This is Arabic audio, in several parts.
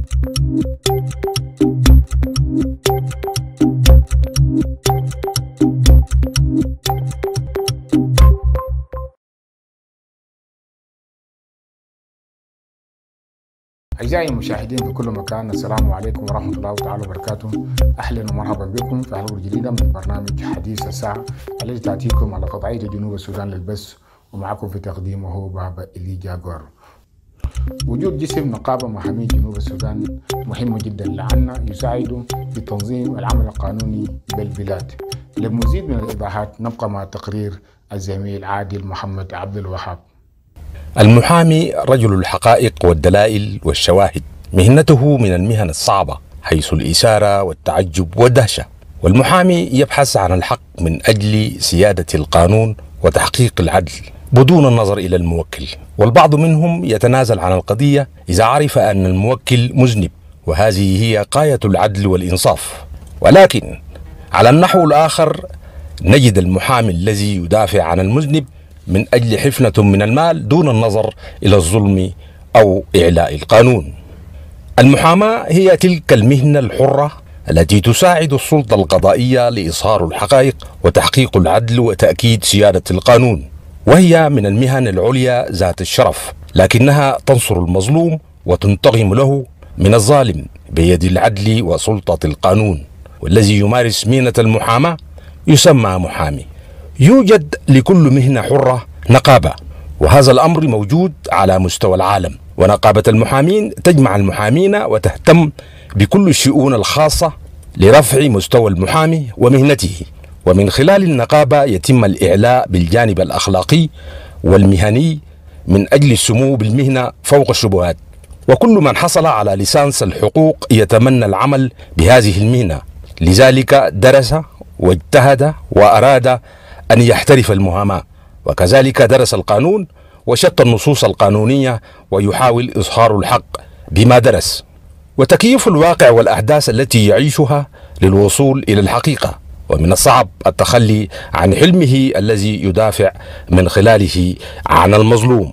أعزائي المشاهدين في كل مكان، السلام عليكم ورحمة الله تعالى وبركاته. أهلا ومرحبا بكم في حلقة جديدة من برنامج حديث الساعة الذي تأتيكم على قطعية جنوب السودان للبث، ومعكم في تقديمه بابا إلي جاغور. وجود جسم نقابة محامي جنوب السودان مهم جدا لأنه يساعد في تنظيم العمل القانوني بالبلاد. للمزيد من الإيضاحات نبقى مع تقرير الزميل عادل محمد عبد الوهاب. المحامي رجل الحقائق والدلائل والشواهد، مهنته من المهن الصعبة حيث الإثارة والتعجب والدهشة، والمحامي يبحث عن الحق من أجل سيادة القانون وتحقيق العدل بدون النظر إلى الموكل، والبعض منهم يتنازل عن القضية إذا عرف أن الموكل مذنب، وهذه هي غاية العدل والإنصاف. ولكن على النحو الآخر نجد المحامي الذي يدافع عن المذنب من أجل حفنة من المال دون النظر إلى الظلم أو إعلاء القانون. المحاماة هي تلك المهنة الحرة التي تساعد السلطة القضائية لإظهار الحقائق وتحقيق العدل وتأكيد سيادة القانون، وهي من المهن العليا ذات الشرف، لكنها تنصر المظلوم وتنتقم له من الظالم بيد العدل وسلطة القانون. والذي يمارس مهنة المحاماة يسمى محامي. يوجد لكل مهنة حرة نقابة، وهذا الأمر موجود على مستوى العالم، ونقابة المحامين تجمع المحامين وتهتم بكل الشؤون الخاصة لرفع مستوى المحامي ومهنته، ومن خلال النقابة يتم الإعلاء بالجانب الأخلاقي والمهني من أجل السمو بالمهنة فوق الشبهات. وكل من حصل على ليسانس الحقوق يتمنى العمل بهذه المهنة، لذلك درس واجتهد وأراد أن يحترف المحاماة، وكذلك درس القانون وشتى النصوص القانونية ويحاول إظهار الحق بما درس وتكييف الواقع والأحداث التي يعيشها للوصول إلى الحقيقة. ومن الصعب التخلي عن حلمه الذي يدافع من خلاله عن المظلوم.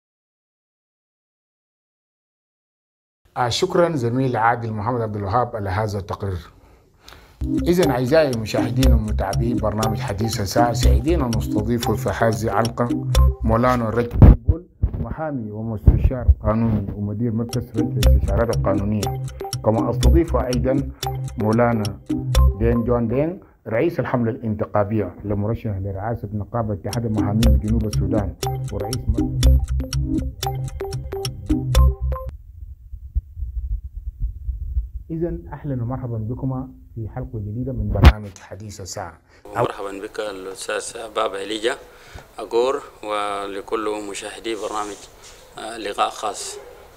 شكرا زميل عادل محمد عبد الوهاب على هذا التقرير. إذن أعزائي المشاهدين ومتابعي برنامج حديث الساعة، سعيدين أن نستضيف في هذه الحلقة مولانا رج بول، محامي ومستشار قانوني ومدير مركز رج للاستشارات القانونية. كما أستضيف أيضا مولانا دين جون دين، رئيس الحملة الانتخابية لمرشح لرئاسة نقابة اتحاد المحامين بجنوب السودان ورئيس مركز. إذن أهلا ومرحبا بكما في حلقة جديدة من برنامج حديث الساعة. مرحبا بك الأستاذ بابا إلي جاغور، ولكل مشاهدي برنامج لقاء خاص.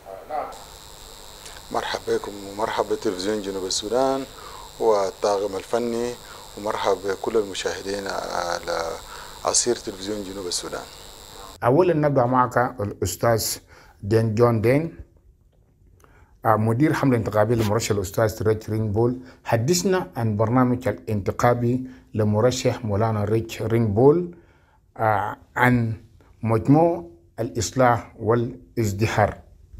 مرحبا بكم ومرحبا بتلفزيون جنوب السودان والطاقم الفني، ومرحبا بكل المشاهدين على عصير تلفزيون جنوب السودان. أولا نبدأ معك الأستاذ دين جون دين، مدير حملة انتخابية لمرشح الأستاذ رج رينج بول. حدثنا عن برنامج الانتخابي لمرشح مولانا رج رينج بول عن مجموع الإصلاح والازدهار.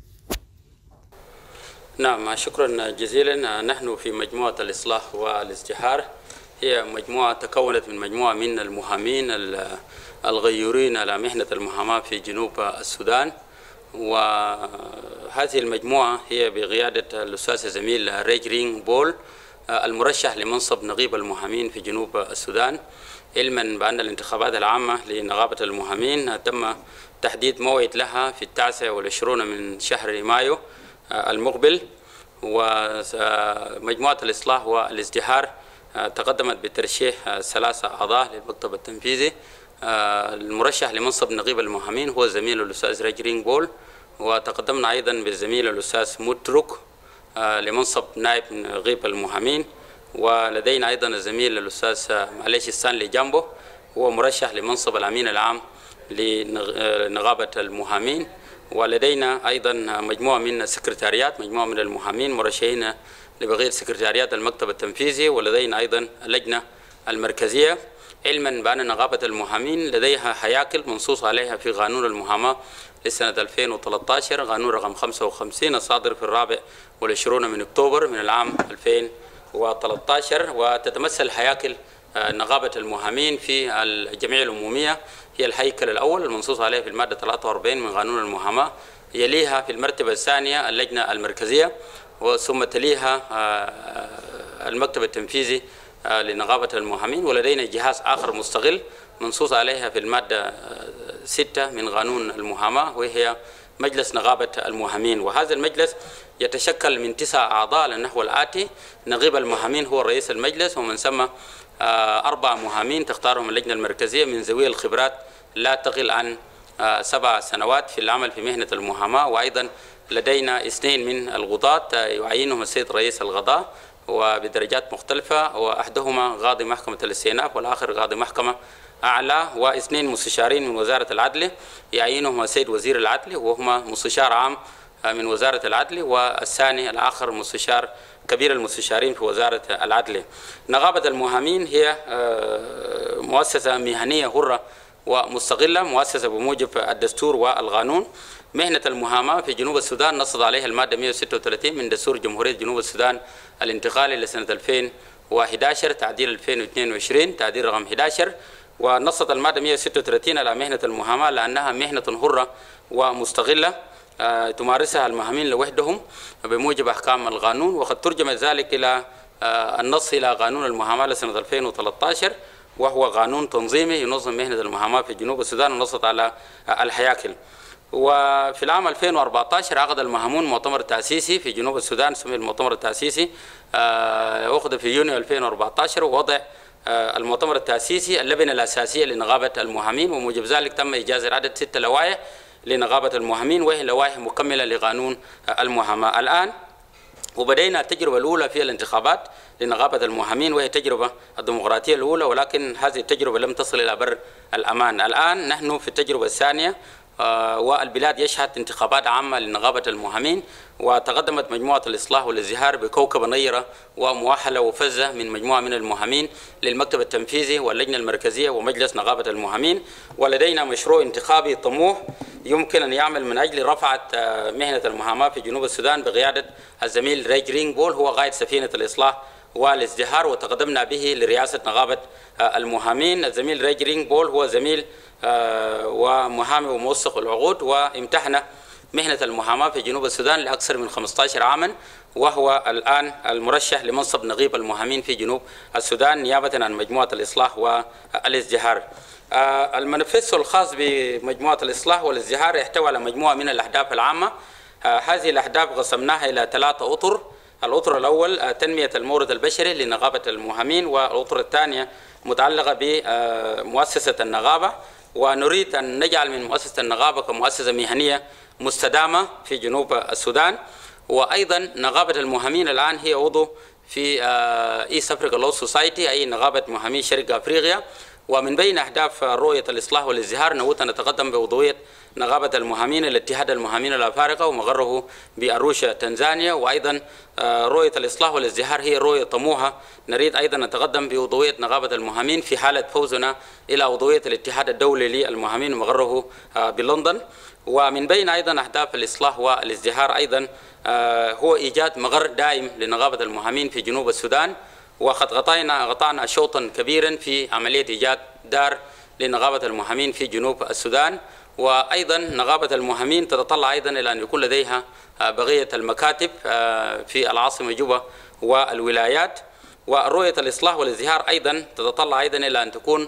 نعم، شكرا جزيلا. نحن في مجموعة الإصلاح والازدهار، هي مجموعة تكونت من مجموعة من المحامين الغيورين على مهنة المحاماة في جنوب السودان، وهذه المجموعة هي بقيادة الأستاذ الزميل رج رينج بول المرشح لمنصب نقيب المحامين في جنوب السودان، علما بأن الانتخابات العامة لنقابة المحامين تم تحديد موعد لها في 29 من شهر مايو المقبل. ومجموعة الإصلاح والازدهار تقدمت بترشيح 3 أعضاء للمكتب التنفيذي. المرشح لمنصب نقيب المحامين هو زميل الأستاذ رج رينج بول، وتقدمنا أيضا بالزميل الأستاذ متروك لمنصب نائب نقيب المحامين، ولدينا أيضا الزميل الأستاذ معليش ستانلي جامبو هو مرشح لمنصب الأمين العام لنقابة المحامين، ولدينا أيضا مجموعة من السكرتاريات، مجموعة من المحامين مرشحين لبقية سكرتاريات المكتب التنفيذي، ولدينا أيضا لجنة المركزية، علما بأن نقابة المحامين لديها هياكل منصوص عليها في قانون المحاماة لسنة 2013 قانون رقم 55 الصادر في 24 من أكتوبر من العام 2013. وتتمثل هياكل نقابة المحامين في الجمعية العمومية هي الهيكل الأول المنصوص عليه في المادة 43 من قانون المحاماة، يليها في المرتبة الثانية اللجنة المركزية، ثم تليها المكتب التنفيذي لنقابة المحامين، ولدينا جهاز آخر مستقل منصوص عليها في المادة 6 من قانون المحاماة وهي مجلس نقابة المحامين. وهذا المجلس يتشكل من 9 أعضاء على النحو الآتي: نقيب المحامين هو رئيس المجلس، ومن ثم 4 محامين تختارهم اللجنة المركزية من ذوي الخبرات لا تقل عن 7 سنوات في العمل في مهنة المحاماة. وأيضا لدينا 2 من القضاة يعينهم السيد رئيس القضاء وبدرجات مختلفة، وأحدهما قاضي محكمة الاستئناف والآخر قاضي محكمة أعلى، و2 مستشارين من وزارة العدل يعينهم السيد وزير العدل وهما مستشار عام من وزارة العدل، والثاني الآخر مستشار كبير المستشارين في وزارة العدل. نقابة المحامين هي مؤسسة مهنية حرة ومستقلة، مؤسسة بموجب الدستور والقانون. مهنة المحاماة في جنوب السودان نصت عليها المادة 136 من دستور جمهورية جنوب السودان الانتقالي لسنة 2011 تعديل 2022 تعديل رقم 11. ونصت المادة 136 على مهنة المحاماة لأنها مهنة حرة ومستقلة تمارسها المحامين لوحدهم بموجب أحكام القانون، وقد ترجم ذلك إلى النص إلى قانون المحاماة لسنة 2013 وهو قانون تنظيمي ينظم مهنة المحاماة في جنوب السودان ونصت على الهياكل. وفي العام 2014 عقد المحامون مؤتمر تأسيسي في جنوب السودان سمي المؤتمر التأسيسي، أخذ في يونيو 2014 ووضع المؤتمر التأسيسي اللبنة الأساسية لنقابة المحامين، وموجب ذلك تم إجازة عدد 6 لوائح لنقابة المحامين وهي لوائح مكملة لقانون المحاماة. الآن وبدأنا التجربة الأولى في الانتخابات لنقابة المحامين وهي تجربة الديمقراطية الأولى، ولكن هذه التجربة لم تصل إلى بر الأمان. الآن نحن في التجربة الثانية والبلاد يشهد انتخابات عامة لنقابة المحامين، وتقدمت مجموعة الإصلاح والازدهار بكوكبة نيرة ومؤهلة وفزة من مجموعة من المحامين للمكتب التنفيذي واللجنة المركزية ومجلس نقابة المحامين، ولدينا مشروع انتخابي طموح يمكن أن يعمل من أجل رفعة مهنة المحاماة في جنوب السودان بقيادة الزميل ريج رينغبول، هو قائد سفينة الإصلاح والازدهار، وتقدمنا به لرئاسة نقابة المحامين. الزميل ريج رينغبول هو زميل ومحامي وموثق العقود، وامتحن مهنة المحاماة في جنوب السودان لأكثر من 15 عاما، وهو الآن المرشح لمنصب نقيب المحامين في جنوب السودان نيابة عن مجموعة الإصلاح والازدهار. المانيفستو الخاص بمجموعة الإصلاح والازدهار يحتوي على مجموعة من الأهداف العامة. هذه الأهداف قسمناها إلى 3 أطر. الأطر الأول تنمية المورد البشري لنقابة المحامين، والأطر الثانية متعلقة بمؤسسة النقابة، ونريد أن نجعل من مؤسسة النقابة كمؤسسة مهنية مستدامة في جنوب السودان. وأيضا نقابة المحامين الآن هي عضو في إيست أفريكا لو سوسايتي أي نقابة محامي شرق أفريقيا، ومن بين أهداف رؤية الإصلاح والازدهار نود أن نتقدم بعضوية نقابة المحامين الاتحاد المحامين الأفارقة ومقره بأروشا تنزانيا. وأيضا رؤية الإصلاح والازدهار هي رؤية طموحة نريد أيضا نتقدم بعضوية نقابة المحامين في حالة فوزنا إلى عضوية الاتحاد الدولي للمحامين مقره بلندن. ومن بين أيضا أهداف الإصلاح والازدهار أيضا هو إيجاد مقر دائم لنقابة المحامين في جنوب السودان، وقد قطعنا شوطا كبيرا في عملية إيجاد دار لنقابة المحامين في جنوب السودان. وأيضا نقابة المحامين تتطلع أيضا إلى أن يكون لديها بقية المكاتب في العاصمة جوبا والولايات. ورؤية الإصلاح والازدهار أيضا تتطلع أيضا إلى أن تكون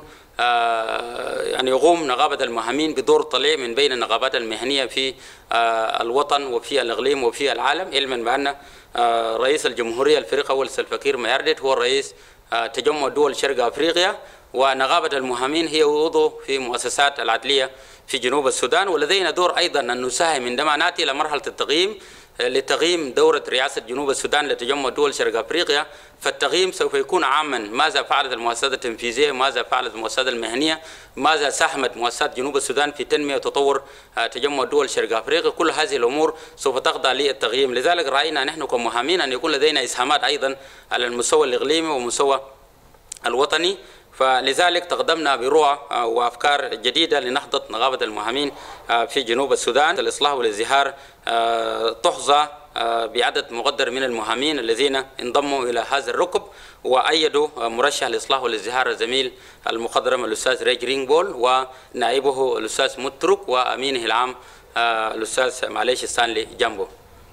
أن يقوم نقابة المحامين بدور طليع من بين النقابات المهنية في الوطن وفي الإقليم وفي العالم، علما بأن رئيس الجمهورية الفريق أول سلفا كير ميارديت هو رئيس تجمع دول شرق أفريقيا، ونقابة المحامين هي عضو في مؤسسات العدلية في جنوب السودان. ولدينا دور أيضا أن نساهم عندما نأتي إلى مرحلة التقييم لتقييم دورة رئاسة جنوب السودان لتجمع دول شرق أفريقيا، فالتقييم سوف يكون عاما. ماذا فعلت المؤسسات التنفيذية، ماذا فعلت المؤسسات المهنية، ماذا ساهمت مؤسسات جنوب السودان في تنمية وتطور تجمع دول شرق أفريقيا، كل هذه الأمور سوف تخضع للتقييم. لذلك رأينا نحن كمحامين أن يكون لدينا إسهامات أيضا على المستوى الإقليمي ومستوى الوطني. فلذلك تقدمنا برؤى وأفكار جديدة لنهضة نقابة المحامين في جنوب السودان. الإصلاح والازدهار تحظى بعدد مقدر من المحامين الذين انضموا إلى هذا الركب وأيدوا مرشح الإصلاح والازدهار الزميل المخضرم الأستاذ ريج رينغبول ونائبه الأستاذ مترك وأمينه العام الأستاذ معليش ستانلي جامبو.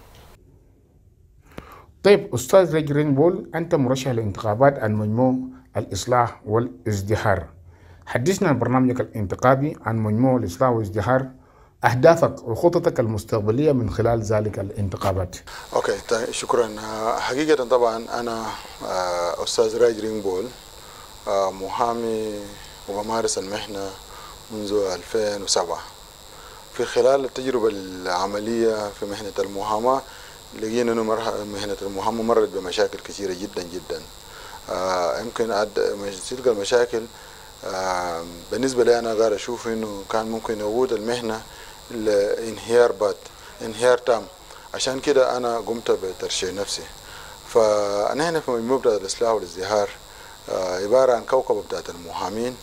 طيب أستاذ ريج رينغبول، أنت مرشح للانتخابات عن مجموع الإصلاح والازدهار. حدثنا عن برنامجك الانتخابي عن مجموع الإصلاح والازدهار، أهدافك وخططك المستقبلية من خلال ذلك الانتخابات. اوكي شكرا. حقيقة طبعا أنا أستاذ ريج رينغبول، محامي وبمارس المهنة منذ 2007. في خلال التجربة العملية في مهنة المحاماة لقينا أنه مهنة المحاماة مرت بمشاكل كثيرة جدا جدا. يمكن تلك المشاكل بالنسبة لي أنا قاعد أشوف أنه كان ممكن يقود المهنة انهيار تام. عشان كده أنا قمت بترشيح نفسي. فأنا هنا في مجموعة بتاعت الإصلاح والازدهار عبارة عن كوكبة بتاعت المحامين،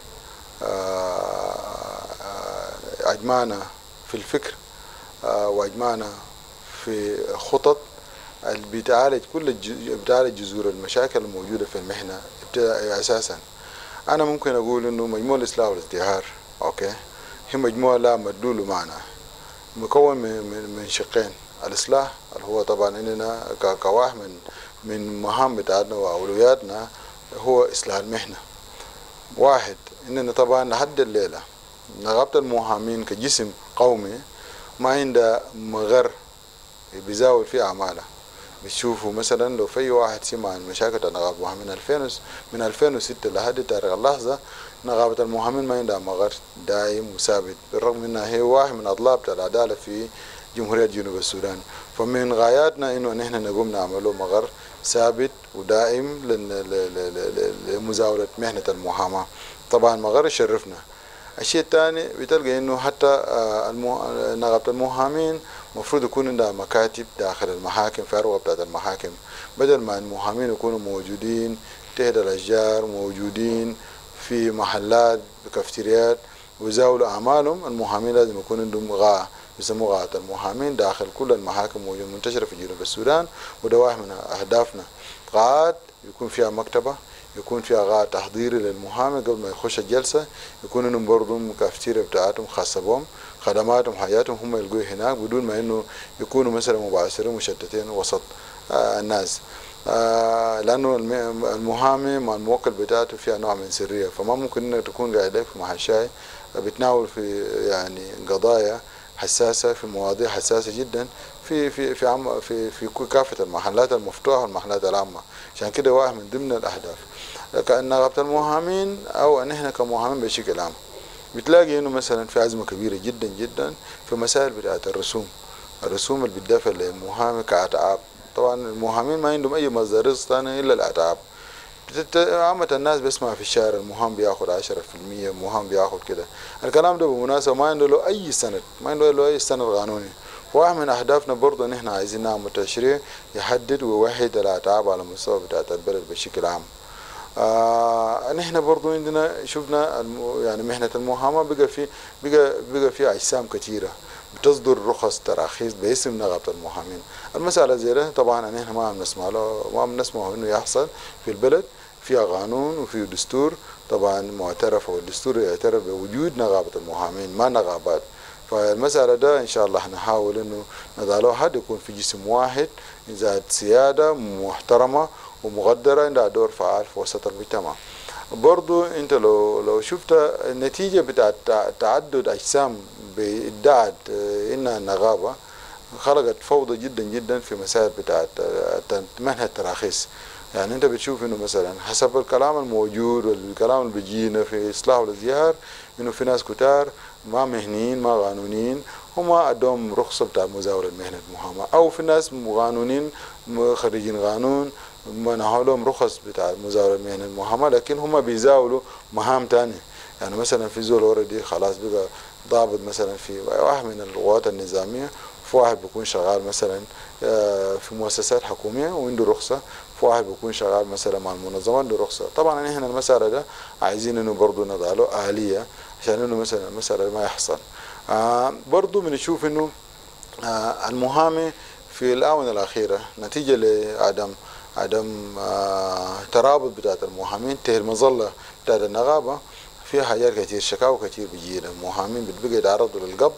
أجمعنا في الفكر وأجمعنا في خطط بتعالج بتعالج جذور المشاكل الموجودة في المهنة أساسا. أنا ممكن أقول إنه مجموعة الإصلاح والازدهار أوكي هي مجموعة لا مدلول معنى، مكون من شقين. الإصلاح اللي هو طبعا إننا كواحد من مهام بتاعتنا وأولوياتنا هو إصلاح المهنة. واحد، إننا طبعا لحد الليلة نقابة المحامين كجسم قومي ما عندها مغر بيزاول في أعمالها. بتشوفوا مثلا لو في واحد سمع عن مشاكل نقابة المحامين من 2006 لحد تاريخ اللحظة، نقابة المحامين ما عندها مغر دائم وثابت، بالرغم انها هي واحد من اضلاع بتاع العدالة في جمهورية جنوب السودان. فمن غاياتنا انه نحن نقوم نعمله مغر ثابت ودائم لمزاولة مهنة المحاماة. طبعا مغر يشرفنا. الشيء الثاني بتلقى انه حتى نقابة المحامين المفروض يكون عندها مكاتب داخل المحاكم في أروقة بتاعت المحاكم، بدل ما المحامين يكونوا موجودين تحت الأشجار، موجودين في محلات بكافتريات ويزاولوا أعمالهم. المحامين لازم يكون عندهم غاء بيسموه غاءة المحامين داخل كل المحاكم منتشرة في جنوب السودان. وده واحد من أهدافنا، غاءات يكون فيها مكتبة، يكون فيها غاء تحضيري للمحامي قبل ما يخش الجلسة، يكون انهم برضه كافتيريا بتاعتهم خاصة بهم، خدماتهم حياتهم هم يلقوه هناك بدون ما انه يكونوا مثلا مباشرين مشتتين وسط الناس. لانه المحامي مع الموكل بتاعته فيها نوع من سرية، فما ممكن انك تكون قاعد في محل شاي بتناول في يعني قضايا حساسة، في مواضيع حساسة جدا في كافة المحلات المفتوحة والمحلات العامة. عشان كده واحد من ضمن الأهداف كأن نقابة المحامين أو أن احنا كمحامين بشكل عام بتلاقي إنه مثلا في أزمة كبيرة جدا جدا في مسائل بتاعت الرسوم اللي بتدفع للمحامي كأتعاب. طبعا المحامين ما عندهم أي مصدر رزق ثاني إلا الأتعاب. عامة الناس بيسمع في الشارع المحامي بياخد 10%، المحامي بياخد كده. الكلام ده بالمناسبة ما عنده له أي سند، ما عنده له أي سند قانوني. واحد من أهدافنا برضه إن إحنا عايزين نعمل تشريع يحدد ويوحد الأتعاب على مستوى بتاعت البلد بشكل عام. نحن برضه عندنا شفنا يعني مهنة المحاماة بقى في أجسام كثيرة بتصدر رخص تراخيص باسم نقابة المحامين. المسألة زي ده طبعا نحن ما بنسمع إنه يحصل في البلد. فيها قانون وفيه دستور طبعا معترف، والدستور يعترف بوجود نقابة المحامين ما نقابات. فالمسألة ده إن شاء الله هنحاول إنه نضع حد يكون في جسم واحد ذات سيادة محترمة ومقدرة عندها دور فعال في وسط المجتمع. برضو أنت لو شفت النتيجة بتاعت تعدد أجسام بإدعاء إنها النقابة خلقت فوضى جدا جدا في مسائل بتاعت منح التراخيص. يعني انت بتشوف انه مثلا حسب الكلام الموجود والكلام اللي بيجينا في اصلاح والازدهار انه في ناس كتار ما مهنيين ما قانونيين هم عندهم رخصه بتاع مزاوله مهنه المحاماه، او في ناس قانونيين خريجين قانون منحوا لهم رخص بتاع مزاوله مهنه المحاماه لكن هم بيزاولوا مهام تانية. يعني مثلا في زول اوردي خلاص بقى ضابط مثلا في واحد من القوات النظاميه في واحد بيكون شغال مثلا في مؤسسات حكوميه وعنده رخصه، في واحد بيكون شغال مثلا مع المنظمات عنده رخصه. طبعا احنا المساله ده عايزين انه برضه نضع له اليه عشان انه مثلا المساله ما يحصل. برضه بنشوف انه المحامي في الآونة الأخيرة نتيجة لعدم ترابط بتاعت المحامين تحت المظلة بتاعت النقابة، فيها حاجات كتير، شكاوى كتير بيجي المحامين بتبقى يتعرضوا للقبض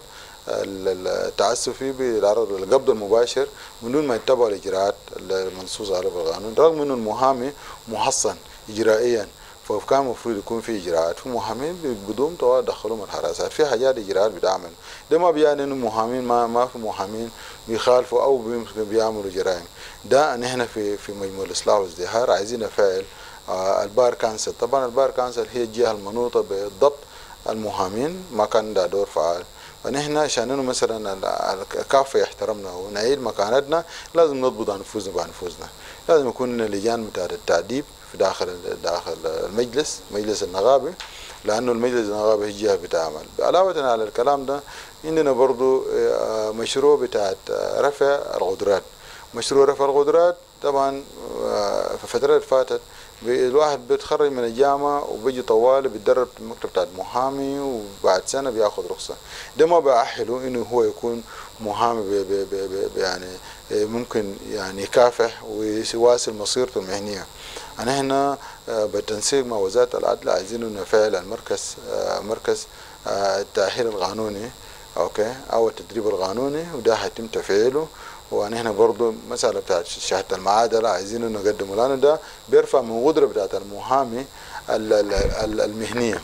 التعسفي، بيتعرضوا للقبض المباشر من دون ما يتبعوا الإجراءات المنصوص عليها بالقانون، رغم إنه المحامي محصن إجرائيا، فكان المفروض يكون في اجراءات. في محامين بدون طوال دخلهم الحراسات، في حاجات اجراءات بتعمل. ده ما بيعني انه محامين ما في محامين بيخالفوا او بيعملوا جرائم. ده نحن في مجموعه الاصلاح والازدهار عايزين نفعل البار كانسل. طبعا البار كانسل هي الجهه المنوطه بضبط المحامين، ما كان عندها دور فعال. فنحن عشان انه مثلا الكافه يحترمنا ونعيد مكانتنا لازم نضبط انفسنا بانفسنا. لازم يكون لجان بتاعت التعذيب في داخل مجلس النقابي، لانه المجلس النقابي هي جهه بتعمل. علاوه على الكلام ده عندنا برضو مشروع بتاعت رفع القدرات. مشروع رفع القدرات طبعا في الفترة اللي فاتت الواحد بيتخرج من الجامعة وبيجي طوالي بيتدرب في المكتب بتاع المحامي وبعد سنة بياخد رخصة. ده ما بأهله انه هو يكون محامي يعني ممكن يعني يكافح ويواصل مسيرته المهنية. احنا بالتنسيق مع وزارة العدل عايزين نفعل مركز التأهيل القانوني اوكي او التدريب القانوني، وده هيتم تفعيله. ونحن برضو مسألة بتاعت شهادة المعادلة عايزين نقدمه، لأنه ده بيرفع من قدرة بتاعت المحامي المهنية.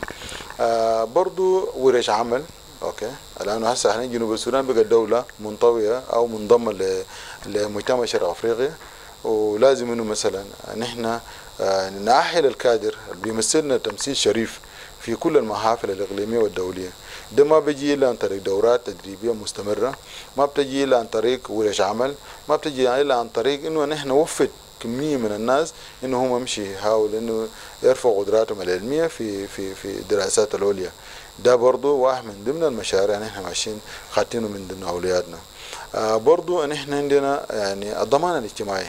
برضو ورش عمل اوكي، لأنه هسه احنا جنوب السودان بقى دولة منطوية أو منضمة لمجتمع شرق أفريقيا، ولازم إنه مثلا نحن نأهل الكادر اللي بيمثلنا تمثيل شريف في كل المحافل الإقليمية والدولية. ده ما بيجي إلا عن طريق دورات تدريبية مستمرة، ما بتجي إلا عن طريق ورش عمل، ما بتجي إلا عن طريق إنه نحن نوفد كمية من الناس إنه هم يمشي يحاول إنه يرفعوا قدراتهم العلمية في الدراسات العليا. ده برضو واحد من ضمن المشاريع نحن ماشيين خاطينه من ضمن أولوياتنا. برضو نحن عندنا يعني الضمان الاجتماعي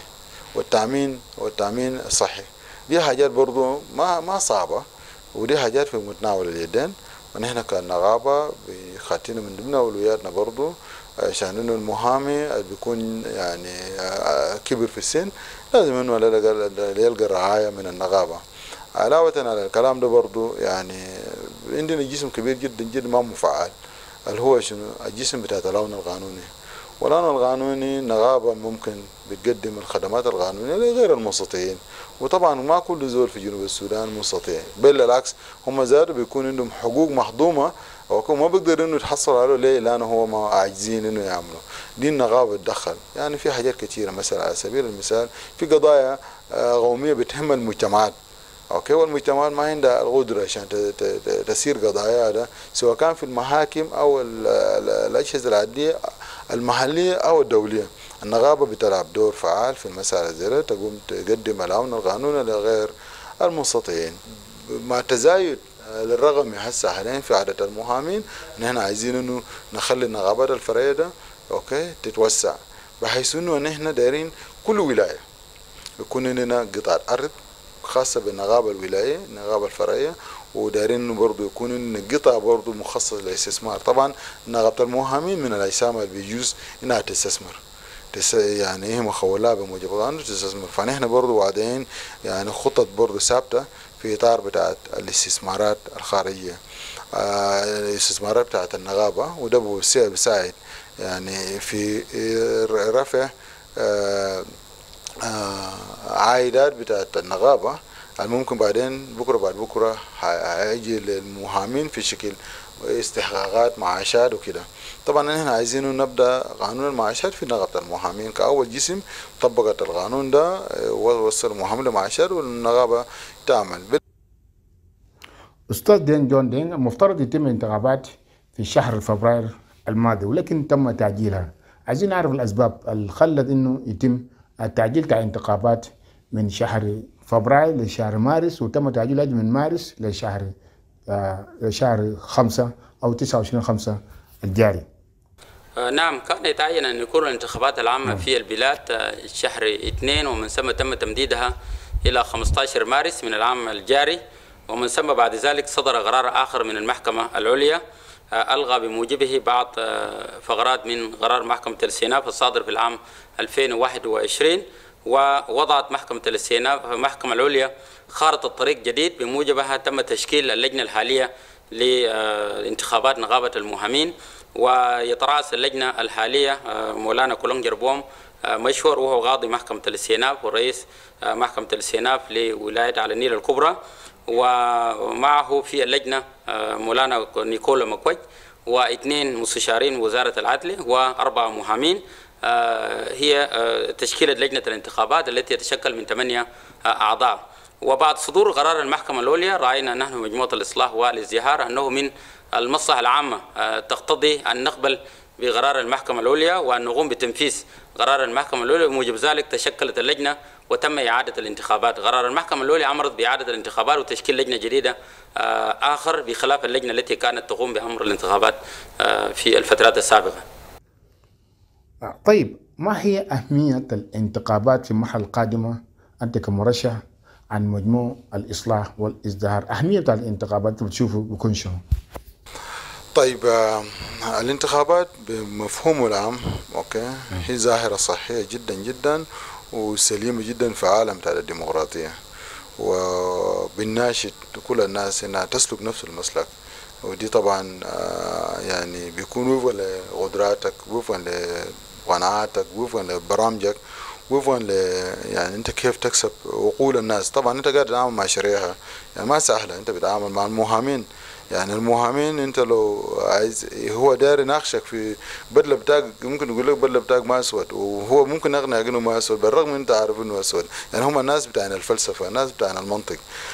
والتأمين الصحي، دي حاجات برضو ما صعبة، ودي حاجات في متناول اليدين، ونحن كنقابة خاطينه من ضمن أولوياتنا برضو، عشان انه المحامي اللي بيكون يعني كبر في السن لازم انه يلقى رعاية من النقابة. علاوة على الكلام ده برضو يعني عندنا جسم كبير جدا جدا ما مفعل، اللي هو شنو الجسم بتاع العون القانوني. والعون القانوني نقابة ممكن بتقدم الخدمات القانونية لغير المستطيعين، وطبعا ما كل زول في جنوب السودان مستطيع، بل بالعكس هم زادوا بيكون عندهم حقوق محظومة وما بيقدروا انه يتحصلوا عليه. ليه؟ لانه هو ما عاجزين انه يعملوا. دي النقابة تدخل يعني في حاجات كثيرة، مثلا على سبيل المثال في قضايا قومية بتهم المجتمعات اوكي، والمجتمعات ما عندها القدرة عشان تسير قضايا ده، سواء كان في المحاكم او الاجهزة العدلية المحلية او الدولية. النقابة بتلعب دور فعال في المسألة زي تقوم تقدم العون القانوني لغير المستطيعين. مع تزايد للرغم هسه حاليا في عدد المحامين، نحن عايزين انه نخلي النقابات الفرعية ده اوكي تتوسع، بحيث انه نحن دايرين كل ولاية يكون لنا قطعة ارض خاصة بالنقابة الولاية النقابة الفرعية، ودايرين انه برضه يكون ان قطع برضه مخصص للاستثمار. طبعا نقابة المحامين من الاجسام اللي بيجوز انها تستثمر، يعني هي مخولها بموجب القانون تستثمر. فنحن برضه واعدين يعني خطط برضه ثابتة في اطار بتاعت الاستثمارات الخارجية، الاستثمارات بتاعت النقابة، وده بيساعد يعني في رفع عائدات بتاعت النقابة الممكن بعدين بكرة بعد بكرة هيجي للمحامين في شكل استحقاقات معاشات وكده. طبعا احنا عايزين نبدا قانون المعاشات في نقابة المحامين كأول جسم طبقت القانون ده ووصل المحامين لمعاشات والنقابة تعمل. أستاذ دين جون دين، المفترض يتم انتخابات في شهر فبراير الماضي ولكن تم تعجيلها. عايزين نعرف الأسباب اللي خلت إنه يتم التعجيل تاع انتخابات من شهر فبراير لشهر مارس، وتم تعجيلها من مارس لشهر 5 أو 29/5 الجاري. نعم، كان يتعين أن يكون الانتخابات العامة في البلاد شهر 2، ومن ثم تم تمديدها إلى 15 مارس من العام الجاري، ومن ثم بعد ذلك صدر قرار آخر من المحكمة العليا ألغى بموجبه بعض فقرات من قرار محكمة الاستئناف الصادر في العام 2021، ووضعت محكمة الاستئناف المحكمة العليا خارطة طريق جديد بموجبها تم تشكيل اللجنة الحالية لانتخابات نقابة المحامين. ويترأس اللجنة الحالية مولانا كولونجر بوم مشهور، وهو قاضي محكمة الاستئناف ورئيس محكمة الاستئناف لولاية على النيل الكبرى، ومعه في اللجنة مولانا نيكولا مكوج واثنين مستشارين وزارة العدل و4 محامين. هي تشكيلة لجنة الانتخابات التي تتشكل من 8 أعضاء. وبعد صدور قرار المحكمة العليا رأينا نحن مجموعة الإصلاح والازدهار أنه من المصلحة العامة تقتضي أن نقبل بقرار المحكمة العليا وأن نقوم بتنفيذ قرار المحكمة العليا، وموجب ذلك تشكلت اللجنة وتم إعادة الانتخابات. قرار المحكمة العليا أمرت بإعادة الانتخابات وتشكيل لجنة جديدة آخر بخلاف اللجنة التي كانت تقوم بأمر الانتخابات في الفترات السابقة. طيب، ما هي أهمية الانتخابات في المرحلة القادمة أنت كمرشح عن مجموع الإصلاح والازدهار؟ أهمية الانتخابات بتشوفه بيكون شنو؟ طيب، الانتخابات بمفهومه العام اوكي هي ظاهرة صحية جدا جدا وسليمة جدا في عالم بتاع الديمقراطية، وبناشد كل الناس انها تسلك نفس المسلك. ودي طبعا يعني بيكون وفقا لقدراتك، وفقا لقناعاتك، وفقا لبرامجك، وفقا يعني انت كيف تكسب عقول الناس. طبعا انت قاعد تتعامل مع شريحة يعني ما سهلة، انت بتتعامل مع المحامين. يعني المحامين انت لو عايز هو داير يناقشك في بدله بتاعك، ممكن يقول لك بدله بتاعك ما اسود، وهو ممكن يقنعك انه ما اسود بالرغم انت عارف انه اسود. يعني هم الناس بتاعنا الفلسفه، الناس بتاعنا المنطق.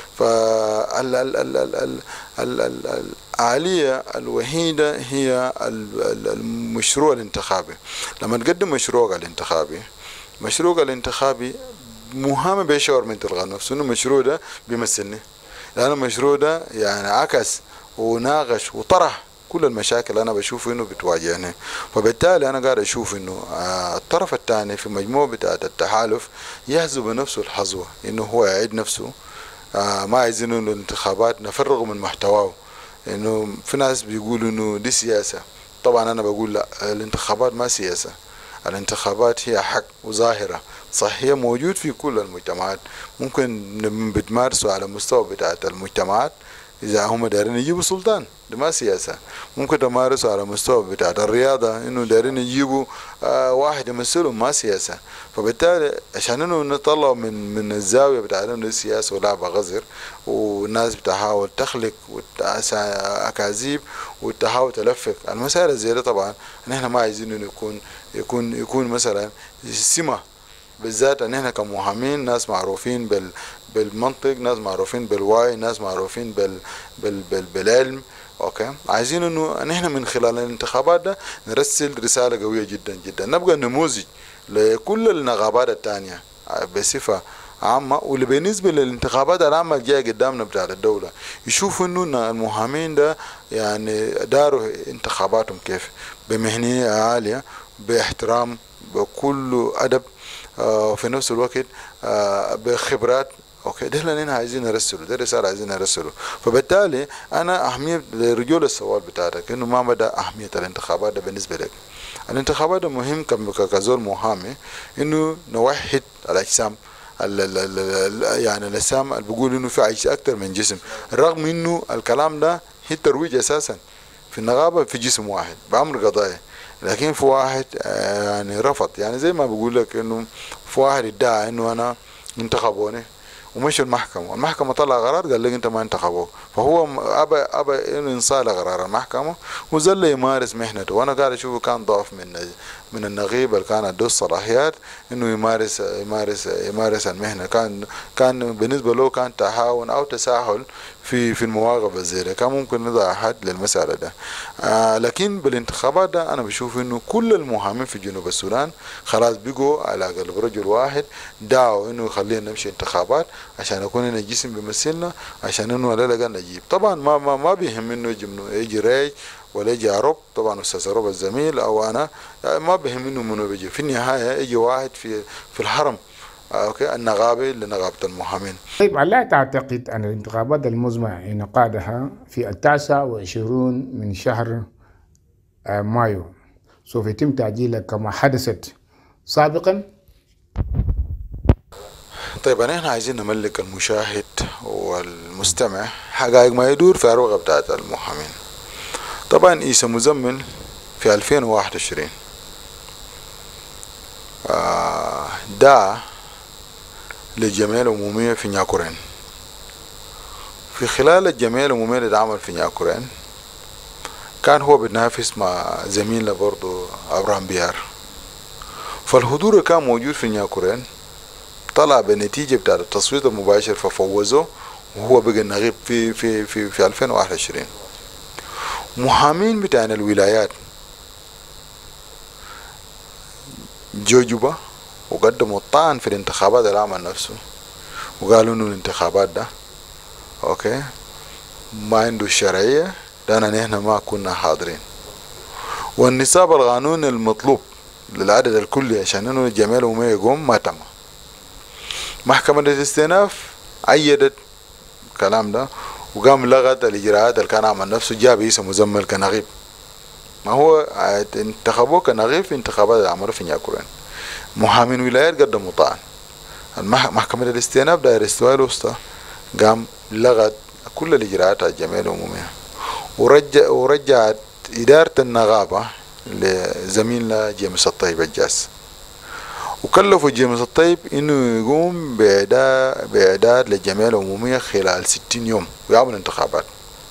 الآلية الوحيدة هي المشروع الانتخابي. لما تقدم مشروعك الانتخابي، مشروعك الانتخابي محامي بيشعر من تلقى نفسه انه المشروع ده بيمثلني، لأن المشروع ده يعني عكس وناقش وطرح كل المشاكل اللي أنا بشوف إنه بتواجهني. فبالتالي أنا قاعد أشوف إنه الطرف الثاني في مجموعة بتاعة التحالف يحظو بنفسه الحظوة إنه هو يعيد نفسه. ما عايزين إنه الانتخابات نفرغه من محتواه، إنه في ناس بيقولوا إنه دي سياسة. طبعا أنا بقول لا، الانتخابات ما سياسة. الانتخابات هي حق وظاهرة صحية موجود في كل المجتمعات، ممكن بتمارسوا على مستوى بتاعة المجتمعات إذا هم دارين يجيبوا سلطان، ده ما سياسة. ممكن تمارسوا على مستوى بتاعة الرياضة إنه دارين يجيبوا واحد يمثلهم، ما سياسة. فبالتالي عشان إنه نطلع من الزاوية بتاعة إنه السياسة ولعبة غزر، والناس بتحاول تخلق أكاذيب وتحاول تلفق المسائل زي ده، طبعا نحن ما عايزين إنه يكون مثلا سمة، بالذات ان احنا كمحامين ناس معروفين بالمنطق، ناس معروفين بالوعي، ناس معروفين بالعلم. اوكي، عايزين انه احنا من خلال الانتخابات ده نرسل رسالة قوية جدا جدا، نبقى نموذج لكل النقابات التانية بصفة عامة. واللي بالنسبة للانتخابات العامة الجاية قدامنا بتاع الدولة يشوفوا انه المحامين ده يعني داروا انتخاباتهم كيف بمهنية عالية، باحترام، بكل أدب، في نفس الوقت بخبرات. اوكي، ده اللي احنا عايزين نرسله، ده رسالة عايزين نرسله. فبالتالي انا اهمية لرجول السؤال بتاعتك انه ما مدى اهمية الانتخابات ده بالنسبة لك. الانتخابات ده مهم كزول محامي انه نوحد الاجسام، يعني الاجسام اللي بيقول انه في عيش اكتر من جسم، رغم انه الكلام ده هي الترويج اساسا في النقابة في جسم واحد بأمر قضائي، لكن في واحد يعني رفض. يعني زي ما بقول لك انه في واحد ادعى انه انا انتخبوني ومشي المحكمة طلع قرار قال لك انت ما انتخبوك، فهو ابى انه ينصال قرار المحكمة وظل يمارس مهنته. وانا قاعد اشوفه كان ضعف من النقيب اللي كان عنده الصلاحيات انه يمارس المهنة. كان بالنسبة له كان تهاون او تساهل في المواقف زي ده، كان ممكن نضع حد للمسألة ده. لكن بالانتخابات ده انا بشوف انه كل المحامين في جنوب السودان خلاص بقوا على قلب رجل واحد، دعوا انه يخلينا نمشي انتخابات عشان يكون لنا جسم بيمثلنا، عشان انه لا نجيب. طبعا ما بيهم انه يجي ريج ولا يجي روب، طبعا استاذ روب الزميل او انا، ما بهم انه منو بيجي، في النهايه يجي واحد في الحرم اوكي النقابه لنقابه المحامين. طيب، ألا تعتقد أن الانتخابات المزمع انعقادها في 29 من شهر مايو سوف يتم تأجيلها كما حدثت سابقا؟ طيب احنا عايزين نملك المشاهد والمستمع حقائق ما يدور في الأروقة بتاعت المحامين. طبعا عيسى مزمل في 2021 دعا للجمعية العمومية في نياكورين. في خلال الجمعية العمومية اللي اتعمل في نياكورين كان هو بيتنافس مع زميله برضو أبراهام بيار، فالحضور كان موجود في نياكورين طلع بنتيجة بتاعت التصويت المباشر ففوزه، وهو بقى النقيب في 2021. محامين بتاعنا الولايات جوجبا وقدموا الطعن في الانتخابات العام نفسه، وقالوا انه الانتخابات ده اوكي ما عنده الشرعية لأننا نحن ما كنا حاضرين، والنصاب القانوني المطلوب للعدد الكلي عشان انه الجمعية العمومية يقوم ما تم. محكمة الاستئناف أيدت الكلام ده وقام لغت الإجراءات اللي كان عمل نفسه، جاب عيسى مزمل كنقيب. ما هو انتخبوه كنقيب في انتخابات اللي عملوا في نياكورين. محامين ولايات قدموا طعن. محكمة الاستئناف داير الاستواء الوسطى قام لغت كل الإجراءات على الجمعية العمومية ورجعت إدارة النقابة لزميلنا جيمس الطيب الجاس، وكلفوا جيمس الطيب انه يقوم باعداد للجمعية العمومية خلال 60 يوم ويعمل انتخابات.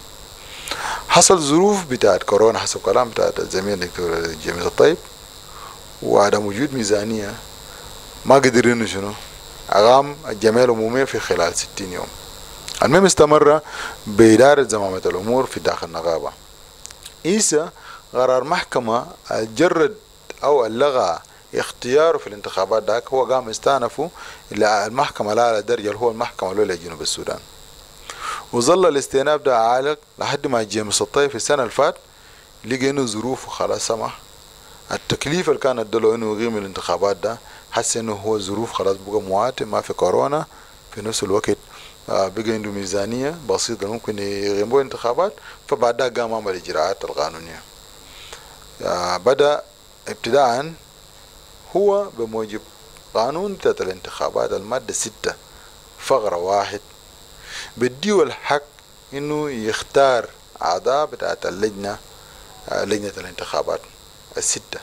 حصل ظروف بتاعت كورونا حسب كلام بتاعت الزميل الدكتور جيمس الطيب وعدم وجود ميزانية، ما قدر انه شنو اقام الجمعية العمومية في خلال 60 يوم. المهم استمر بإدارة زمامة الأمور في داخل النقابة. عيسى قرار محكمة جرد أو اللغى اختياره في الانتخابات داك، هو قام استأنفه إلى المحكمة الأعلى درجة اللي هو المحكمة الأولى لجنوب السودان، وظل الاستئناف ده عالق لحد ما جيمس الطيب في السنة اللي فات لقى إنه ظروفه خلاص سمح. التكليف اللي كان ادله إنه يقيم الانتخابات ده حس إنه هو ظروف خلاص بقى مواتي، ما في كورونا، في نفس الوقت بقى عنده ميزانية بسيطة ممكن يقيموا انتخابات، فبعد ده قام عمل الإجراءات القانونية. بدأ ابتداء هو بموجب قانون بتاعت الانتخابات المادة 6 فقرة 1 بديه الحق انه يختار اعضاء بتاعت لجنة الانتخابات الستة،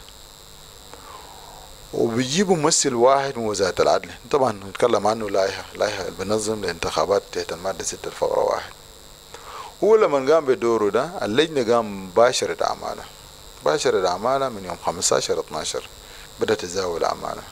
وبيجيبوا ممثل واحد من وزارة العدل. طبعا نتكلم عنه لائحة اللي بنظم الانتخابات تحت المادة 6 الفقرة 1. هو لما قام بدوره ده اللجنة قام باشرت أعمالها من يوم 15/12 بدأت تزاول الأعمال.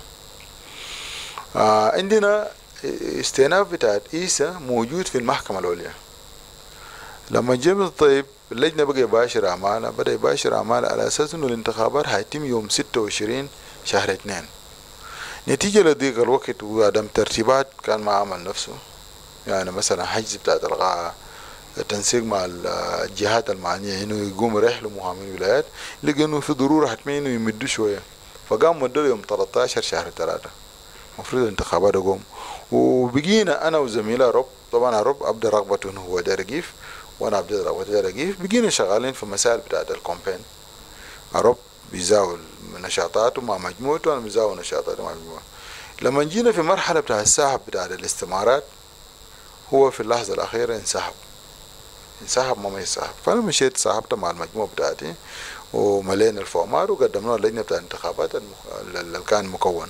عندنا استئناف بتاعت عيسى موجود في المحكمة العليا. لما جيمس الطيب اللجنة بقى يباشر أعمالها، بدأ يباشر أعمالها على أساس إنه الانتخابات هيتم يوم 26 شهر 2. نتيجة لضيق الوقت وعدم ترتيبات كان ما عمل نفسه، يعني مثلا حجز بتاعت الغاء التنسيق مع الجهات المعنية إنه يقوم رحلة محامين ولايات، لقى إنه في ضرورة حتمية إنه يمدوا شوية، فقام مدوا يوم 13 شهر 3 المفروض الانتخابات تقوم. وبقينا أنا وزميلة رب، طبعا رب أبدأ رغبته إنه هو داير يقيف وأنا أبدأ رغبتي داير أقيف، بقينا شغالين في مسائل بتاعت الكومبين. رب بيزاول نشاطاته مع مجموعته وأنا بيزاول نشاطاته مع مجموعته. لما جينا في مرحلة بتاع السحب بتاعت الاستمارات هو في اللحظة الأخيرة انسحب ما يسحب، فأنا مشيت سحبت مع المجموعة بتاعتي وملينا الفورمات وقدمناه اللجنة بتاع الانتخابات اللي كان مكون.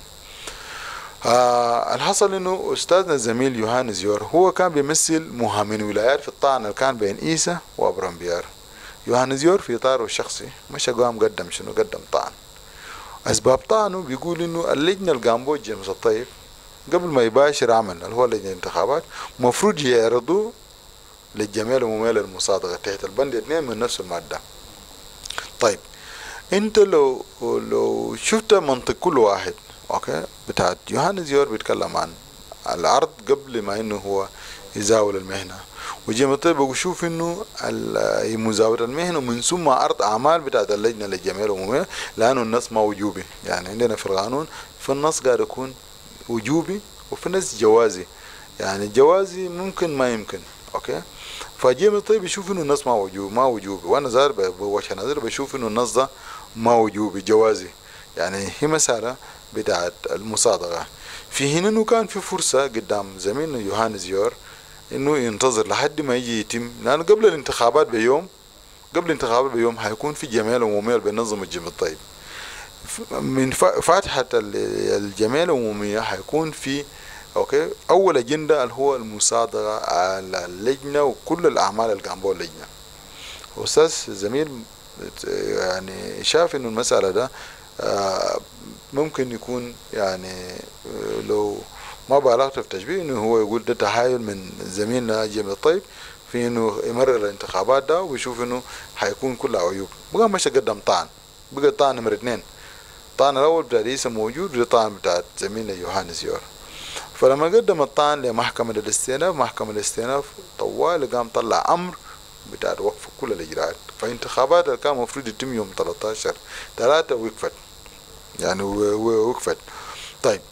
الحصل انه استاذنا الزميل يوهان زيور هو كان بيمثل محامين ولايات في الطعن اللي كان بين عيسى وابرام بيار. يوهان زيور في اطاره الشخصي مش قام قدم طعن. اسباب طعنه بيقول انه اللجنه اللي قام بوجه جيمس الطيب قبل ما يباشر عمل اللي هو لجنه الانتخابات مفروض يعرضوا للجمعيه العموميه للمصادقه تحت البند 2 من نفس الماده. طيب انت لو شفت منطق كل واحد اوكي بتاعت يوهان زيور بيتكلم عن العرض قبل ما انه هو يزاول المهنة، وجمعية الطيب بشوف انه مزاولة المهنة ومن ثم عرض اعمال بتاعت اللجنة للجمعية العمومية، لانه النص ما وجوبي. يعني عندنا في القانون في النص قاعد يكون وجوبي وفي النص جوازي، يعني جوازي ممكن ما يمكن. اوكي، فجمعية الطيب بيشوف انه النص ما وجوبي، وانا زار بوجه نظري بشوف انه النص ده ما وجوبي جوازي. يعني هي مسألة بتاعت المصادقة. في هنا انه كان في فرصة قدام زميلنا يوهانس يور انه ينتظر لحد ما يجي يتم، لانه قبل الانتخابات بيوم هيكون في جمعية العمومية اللي بينظم الجمعية الطيب. من فاتحة الجمعية العمومية هيكون في اوكي اول اجندة اللي هو المصادقة على اللجنة وكل الاعمال اللي قام بها اللجنة. استاذ زميل يعني شاف انه المسألة ده ممكن يكون يعني لو ما بالغت في تشبيه انه هو يقول ده تحايل من زميلنا جميل الطيب في انه يمرر الانتخابات ده ويشوف انه هيكون كلها عيوب. بقى مش قدم طعن، بقى طعن نمرة 2، الطعن الاول بتاع الرئيس موجود والطعن بتاع زميلنا يوهانس يور. فلما قدم الطعن لمحكمة الاستئناف، محكمة الاستئناف طوال قام طلع امر بتاع وقف كل الاجراءات. فانتخابات اللي كان المفروض يتم يوم 13/3 وقفت، يعني وقفت. طيب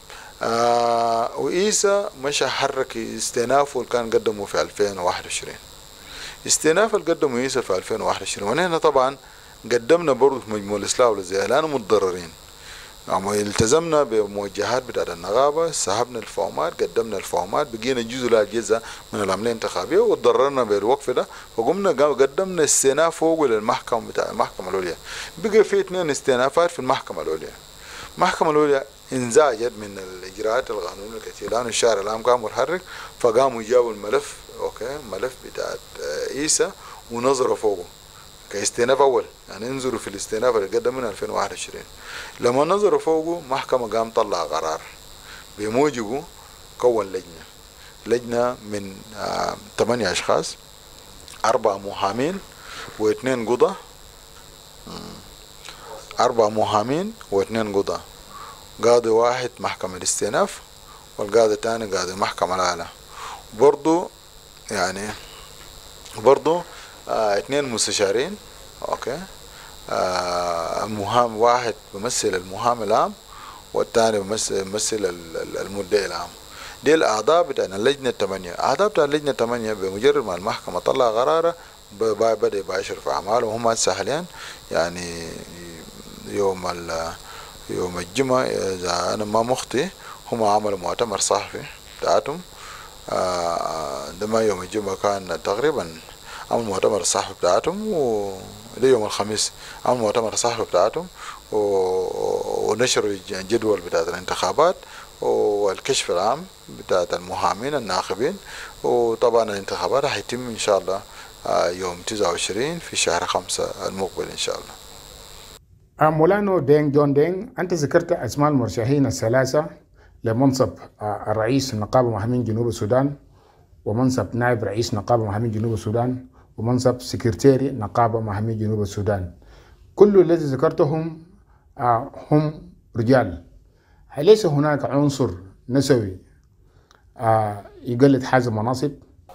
وإيسا مشى حرك استئنافه اللي كان قدمه في 2021. استئناف اللي قدمه إيسا في 2021، ونحن طبعا قدمنا برضه في مجموع الإصلاح والزيادة لأننا متضررين. يعني التزمنا بموجهات بتاعت النقابة، سحبنا الفورمات، قدمنا الفورمات، بقينا جزء لا جزء من العملية الانتخابية وتضررنا بالوقف ده، فقمنا قدمنا استئناف فوق للمحكمة بتاع المحكمة العليا. بقى في 2 استئنافات في المحكمة العليا. المحكمة العليا انزعجت من الإجراءات القانونية الكثيرة لأن الشارع العام كان متحرك، فقاموا جابوا الملف اوكي ملف بتاعت إيسا ونظروا فوقه كاستئناف اول، يعني انظروا في الاستئناف اللي قدم من 2021. لما نظروا فوقه محكمة قام طلع قرار بموجبه كون لجنة من 8 اشخاص، 4 محامين و2 قضاة، 4 محامين و2 قضاة، قاضي واحد محكمة الاستئناف والقاضي الثاني قاضي المحكمة الأعلى. برضو يعني برضو 2 مستشارين اوكي، مهام واحد بيمثل المهام العام والثاني بيمثل المدعي العام. دي الاعضاء بتاع اللجنه 8. اعضاء بتاع اللجنه 8 بمجرد ما المحكمه طلع قراره بدا يباشر في اعمالهم. هم حاليا يعني يوم الجمعه اذا انا ما مخطئ هم عملوا مؤتمر صحفي بتاعتهم. ده ما يوم الجمعه كان تقريبا عملوا مؤتمر الصحفي بتاعتهم، وليوم الخميس عملوا مؤتمر الصحفي بتاعتهم ونشروا الجدول بتاعت الانتخابات والكشف العام بتاعت المحامين الناخبين. وطبعا الانتخابات هيتم ان شاء الله يوم 29 في شهر 5 المقبل ان شاء الله. مولانا دينغ جون دينغ، انت ذكرت اسماء المرشحين الثلاثه لمنصب الرئيس نقابه محامين جنوب السودان، ومنصب نائب رئيس نقابة محامين جنوب السودان، ومنصب سكرتيري نقابة محامين جنوب السودان. كل الذي ذكرتهم هم رجال. هل ليس هناك عنصر نسوي يقلد حاز المناصب؟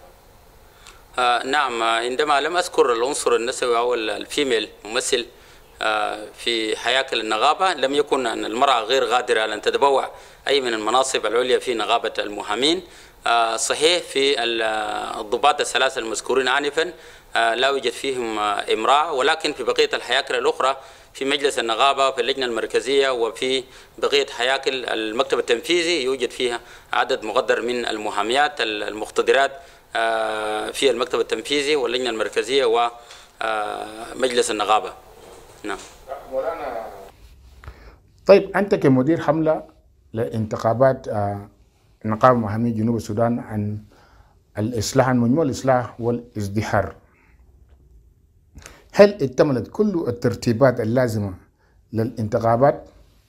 نعم، عندما لم أذكر العنصر النسوي أو الفيميل ممثل في هياكل النقابة، لم يكن أن المرأة غير قادرة على أن تتبوع أي من المناصب العليا في نقابة المحامين. صحيح في الضباط الثلاثة المذكورين آنفا لا يوجد فيهم امرأة، ولكن في بقية الهياكل الأخرى في مجلس النقابة في اللجنة المركزية وفي بقية هياكل المكتب التنفيذي يوجد فيها عدد مقدر من المحاميات المقتدرات في المكتب التنفيذي واللجنة المركزية ومجلس النقابة. نعم. طيب أنت كمدير حملة لانتخابات نقابة محامين جنوب السودان عن الإصلاح، عن مجموع الإصلاح والازدهار، هل اكتملت كل الترتيبات اللازمة للانتخابات؟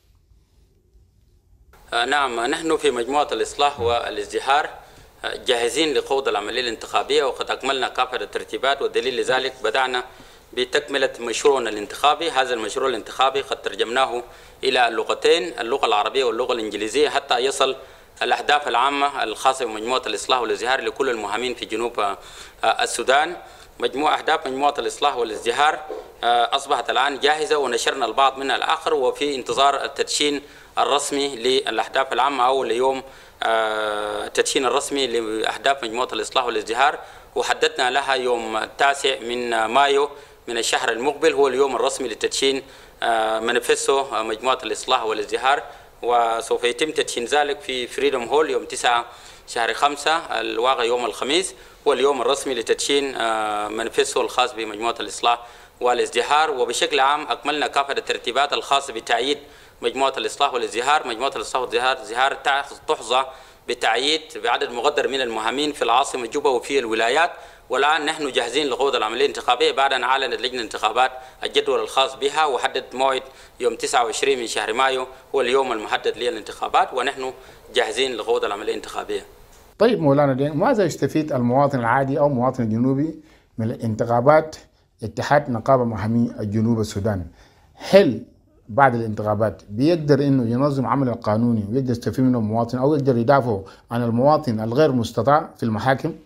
نعم، نحن في مجموعة الإصلاح والازدهار جاهزين لخوض العملية الانتخابية، وقد أكملنا كافة الترتيبات، والدليل لذلك بدأنا بتكملة مشروعنا الانتخابي. هذا المشروع الانتخابي قد ترجمناه إلى اللغتين، اللغة العربية واللغة الإنجليزية، حتى يصل الأهداف العامة الخاصة بمجموعة الإصلاح والازدهار لكل المهامين في جنوب السودان. أهداف مجموعة الإصلاح والازدهار أصبحت الآن جاهزة، ونشرنا البعض منها الآخر، وفي انتظار التدشين الرسمي للأهداف العامة أو ليوم التدشين الرسمي لأهداف مجموعة الإصلاح والازدهار، وحددنا لها يوم 9 من مايو من الشهر المقبل هو اليوم الرسمي لتدشين مانيفستو مجموعة الإصلاح والازدهار، وسوف يتم تدشين ذلك في فريدوم هول يوم 9 شهر 5 الواقع يوم الخميس، هو اليوم الرسمي لتدشين مانيفستو الخاص بمجموعة الإصلاح والازدهار. وبشكل عام أكملنا كافة الترتيبات الخاصة بتأييد مجموعة الإصلاح والازدهار. مجموعة الإصلاح والازدهار تحظى بتأييد بعدد مقدر من المهامين في العاصمة جوبا وفي الولايات، والآن نحن جاهزين لخوض العملية الانتخابية بعد أن أعلنت لجنة الانتخابات الجدول الخاص بها، وحدد موعد يوم 29 من شهر مايو هو اليوم المحدد للانتخابات، ونحن جاهزين لخوض العملية الانتخابية. طيب مولانا دين، ماذا يستفيد المواطن العادي أو المواطن الجنوبي من الانتخابات اتحاد نقابة محامي الجنوب السودان؟ هل بعد الانتخابات بيقدر انه ينظم عمل القانوني ويقدر يستفيد منه المواطن، او يقدر يدافع عن المواطن الغير مستطاع في المحاكم؟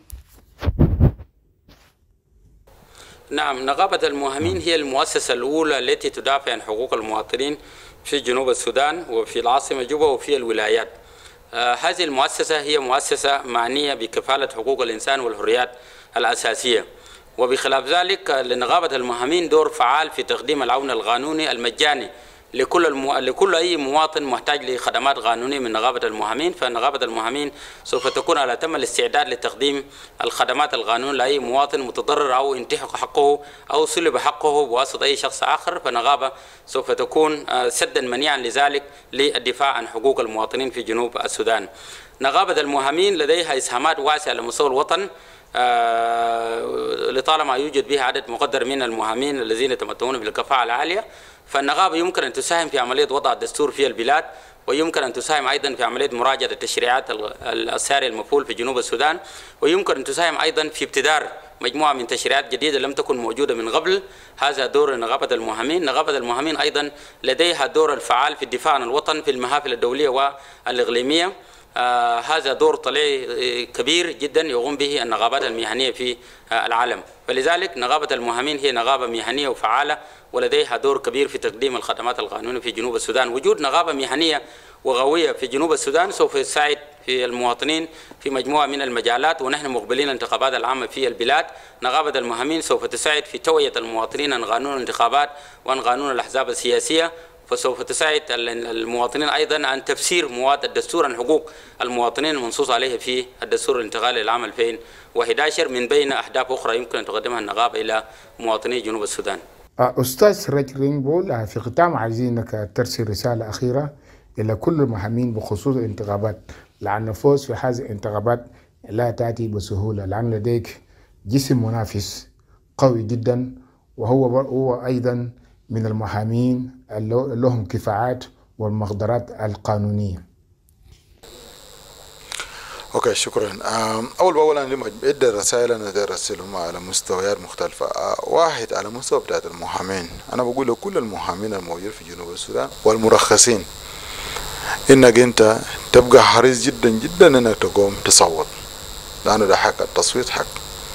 نعم، نقابة المهامين هي المؤسسة الأولى التي تدافع عن حقوق المواطنين في جنوب السودان وفي العاصمة جوبا وفي الولايات. هذه المؤسسة هي مؤسسة معنية بكفالة حقوق الإنسان والحريات الأساسية، وبخلاف ذلك لنقابة المهامين دور فعال في تقديم العون القانوني المجاني لكل أي مواطن محتاج لخدمات قانونية من نقابة المهامين. فنقابة المهامين سوف تكون على تم الاستعداد لتقديم الخدمات القانونية لأي مواطن متضرر أو انتهك حقه أو سلب حقه بواسطة أي شخص آخر، فنقابة سوف تكون سدا منيعا لذلك للدفاع عن حقوق المواطنين في جنوب السودان. نقابة المهامين لديها إسهامات واسعة على مستوى الوطن، لطالما يوجد بها عدد مقدر من المهامين الذين يتمتعون بالكفاءة العالية، فالنقابة يمكن أن تساهم في عملية وضع الدستور في البلاد، ويمكن أن تساهم أيضا في عملية مراجعة التشريعات السارية المفعول في جنوب السودان، ويمكن أن تساهم أيضا في ابتدار مجموعة من تشريعات جديدة لم تكن موجودة من قبل. هذا دور نقابة المهامين. نقابة المهامين أيضا لديها دور الفعال في الدفاع عن الوطن في المحافل الدولية والإقليمية. هذا دور طليعي كبير جدا يقوم به النقابات المهنية في العالم، فلذلك نقابة المهامين هي نقابة مهنية وفعالة ولديها دور كبير في تقديم الخدمات القانونية في جنوب السودان. وجود نقابة مهنية وقوية في جنوب السودان سوف يساعد في المواطنين في مجموعة من المجالات، ونحن مقبلين الانتخابات العامة في البلاد. نقابة المهامين سوف تساعد في توعية المواطنين عن قانون الانتخابات وعن قانون الأحزاب السياسية، فسوف تساعد المواطنين أيضا عن تفسير مواد الدستور عن حقوق المواطنين المنصوص عليه في الدستور الانتقالي للعام 2011 من بين أهداف أخرى يمكن أن تقدمها النقابة إلى مواطني جنوب السودان. أستاذ رجرين بول، في ختام عايزينك ترسل رسالة أخيرة إلى كل المحامين بخصوص الانتخابات، لأن الفوز في هذه الانتخابات لا تأتي بسهولة، لأن لديك جسم منافس قوي جدا، وهو أيضا من المحامين لهم كفاءات والمقدرات القانونية. اوكي، شكرا. اولا لما ادى الرسائل انا داير ارسلهم على مستويات مختلفه. واحد على مستوى بتاعت المحامين، انا بقول لكل المحامين الموجودين في جنوب السودان والمرخصين انك انت تبقى حريص جدا جدا انك تقوم تصوت، لانه ده حق، التصويت حق.